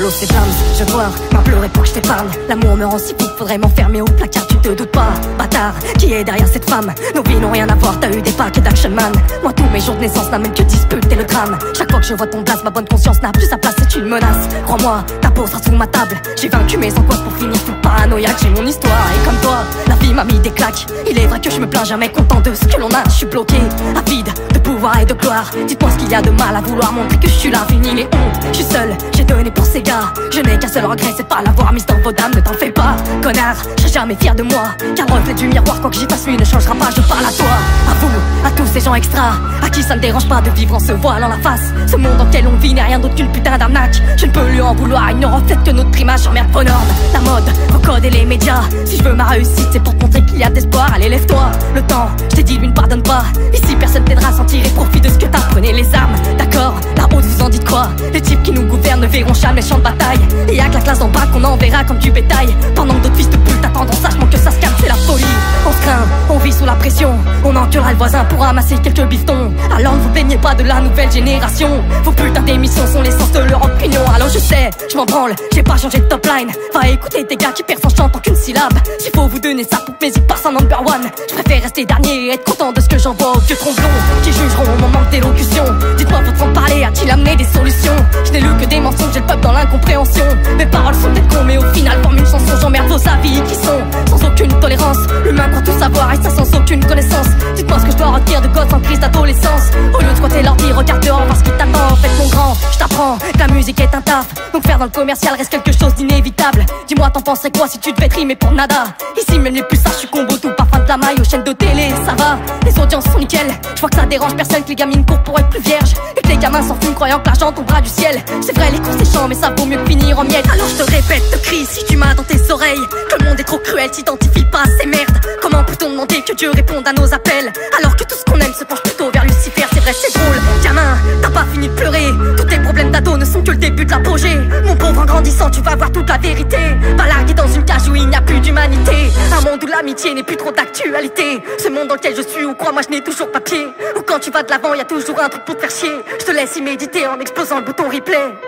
Solo c'est blâme, je dois m'en pleurer pour que je t'épargne. L'amour me rend si fou, faudrait m'enfermer au placard, tu te doutes pas. Bâtard, qui est derrière cette femme? Nos vies n'ont rien à voir, t'as eu des paquets d'Action Man. Moi tous mes jours de naissance n'amènent que dispute et le drame. Chaque fois que je vois ton place, ma bonne conscience n'a plus sa place, c'est une menace. Crois-moi, ta peau sera sous ma table. J'ai vaincu mes angoisses pour finir tout paranoïaque. J'ai mon histoire et comme toi, la vie m'a mis des claques. Il est vrai que je me plains jamais content de ce que l'on a. Je suis bloqué, avide de pouvoir et de gloire. Dites-moi ce qu'il y a de mal à vouloir montrer que je suis là. Fini les hontes, je suis seul, j'ai donné pour ces gars. Je n'ai qu'un seul regret, c'est pas l'avoir mise dans vos dames. Ne t'en fais pas, connard, je serai jamais fier de moi. Car le reflet du miroir, quoi que j'y fasse, lui ne changera pas. Je parle à toi, à vous, à tous ces gens extra, à qui ça ne dérange pas de vivre en se voilant la face. Ce monde dans lequel on vit n'est rien d'autre qu'une putain d'arnaque. Je ne peux lui en vouloir, il ne reflète que notre image. J'emmerde vos normes, la mode, vos codes et les médias. Si je veux ma réussite, c'est pour te montrer qu'il y a d'espoir. Allez, lève-toi, le temps, je t'ai dit, lui ne pardonne pas. Ici personne t'aidera à s'en tirer profit de ce que t'as. Prenez les armes, d'accord, là-haut vous en dites quoi? Les types qui nous gouvernent ne verront jamais le champ de bataille. Et y'a que la classe d'en bas qu'on enverra comme du bétail. Pendant que d'autres fils de pute attendent en sachant que ça se calme, c'est la folie. On se craint, on vit sous la pression. On enculera le voisin pour ramasser quelques bifetons. Alors ne vous plaignez pas de la nouvelle génération. Vos putains d'émissions sont l'essence de leur opinion. Alors je sais, je m'en branle, j'ai pas changé de top line. Va écouter des gars qui perdent en chantant qu'une syllabe. S'il faut vous donner ça pour que mes hits passent en number one, je préfère rester dernier et être content de ce que j'envoie aux vieux tromblons qui jugeront mon manque d'élocution. Dites-moi votre en parler, a-t-il amené des solutions? Je n'ai lu que des mensonges, j'ai le peuple dans l'incompréhension. Mes paroles sont peut-être cons mais au final forment une chanson. J'emmerde vos avis qui sont sans aucune tolérance. L'humain pour tout savoir et ça sans aucune connaissance. Dites-moi ce que je dois retenir de gosse en crise d'adolescence. Au lieu de squatter l'ordi, regarde dehors voir ce qui t'attend. En fait mon grand, je t'apprends que la musique est un taf. Donc faire dans le commercial reste quelque chose d'inévitable. Dis-moi t'en penserais quoi si tu devais trimer pour nada? Ici même les plus sages, je combo tout parfum de la maille aux chaînes de télé, ça va. Les audiences sont nickel, je vois que ça dérange personne que les gamines courent pour être plus vierges. Et que les gamins s'en fument croyant que l'argent tombera du ciel. C'est vrai les cours c'est chiant mais ça vaut mieux que finir en miettes. Alors je te répète, te crie si tu m'as dans tes oreilles que le monde est trop cruel, t'identifie pas à ces merdes. Comment peut-on demander que Dieu réponde à nos appels alors que tout ce qu'on aime se penche plutôt vers Lucifer? C'est vrai c'est drôle, gamin, t'as pas fini de pleurer. Tous tes problèmes d'ado ne sont que le début de l'apogée. Mon pauvre en grandissant tu vas voir toute la vérité. Pas largué dans une cage où il n'y a plus d'humanité. Un monde où l'amitié n'est plus trop d'actualité. Ce monde dans lequel je suis où crois-moi je n'ai toujours pas pied. Où quand tu vas de l'avant y a toujours un truc pour te faire chier. Je te laisse y méditer en explosant le bouton replay.